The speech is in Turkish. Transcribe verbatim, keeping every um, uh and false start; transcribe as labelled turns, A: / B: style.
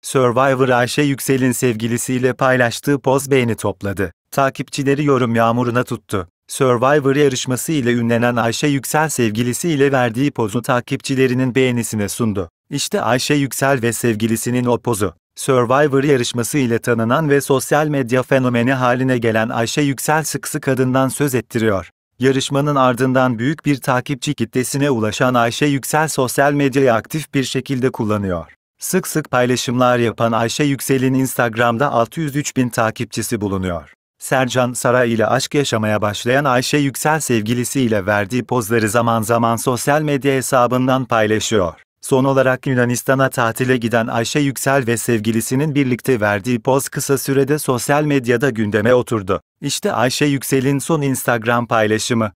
A: Survivor Ayşe Yüksel'in sevgilisiyle paylaştığı poz beğeni topladı. Takipçileri yorum yağmuruna tuttu. Survivor yarışması ile ünlenen Ayşe Yüksel sevgilisiyle verdiği pozu takipçilerinin beğenisine sundu. İşte Ayşe Yüksel ve sevgilisinin o pozu. Survivor yarışması ile tanınan ve sosyal medya fenomeni haline gelen Ayşe Yüksel sık sık adından söz ettiriyor. Yarışmanın ardından büyük bir takipçi kitlesine ulaşan Ayşe Yüksel sosyal medyayı aktif bir şekilde kullanıyor. Sık sık paylaşımlar yapan Ayşe Yüksel'in Instagram'da altı yüz üç bin takipçisi bulunuyor. Sercan Saray ile aşk yaşamaya başlayan Ayşe Yüksel sevgilisiyle verdiği pozları zaman zaman sosyal medya hesabından paylaşıyor. Son olarak Yunanistan'a tatile giden Ayşe Yüksel ve sevgilisinin birlikte verdiği poz kısa sürede sosyal medyada gündeme oturdu. İşte Ayşe Yüksel'in son Instagram paylaşımı.